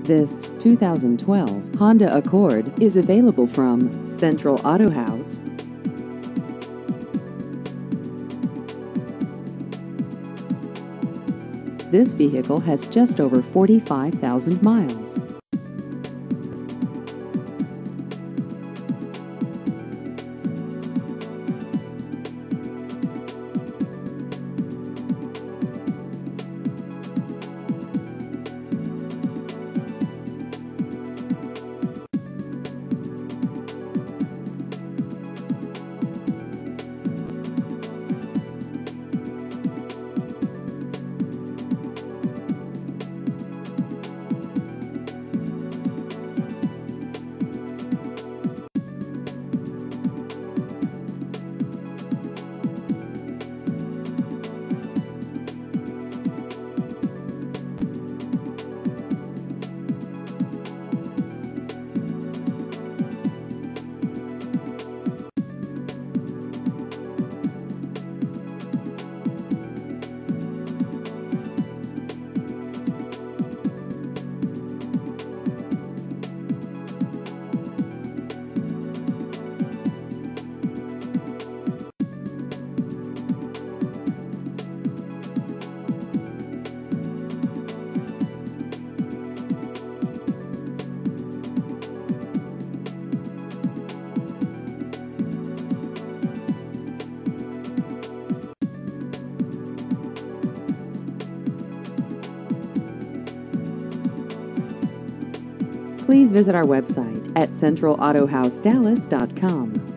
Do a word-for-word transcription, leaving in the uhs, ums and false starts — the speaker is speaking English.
This two thousand twelve Honda Accord is available from Central Auto House. This vehicle has just over forty-five thousand miles. Please visit our website at central auto house dallas dot com.